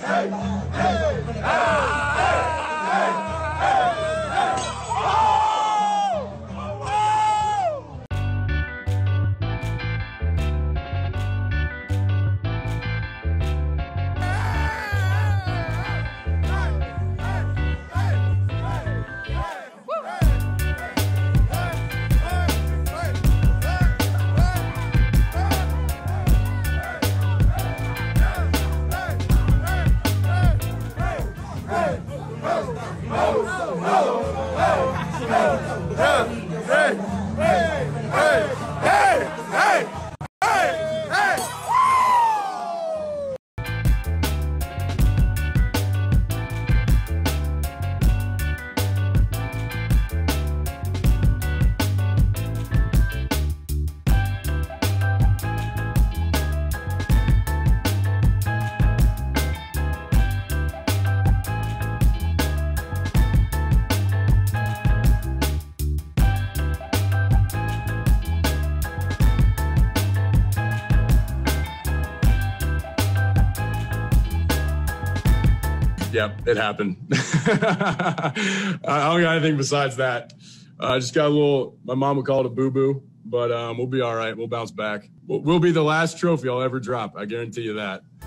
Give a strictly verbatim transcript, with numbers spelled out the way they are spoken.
Yep, it happened. I don't got anything besides that. I uh, just got a little, my mom would call it a boo-boo, but um, we'll be all right. We'll bounce back. We'll, we'll be the last trophy I'll ever drop. I guarantee you that.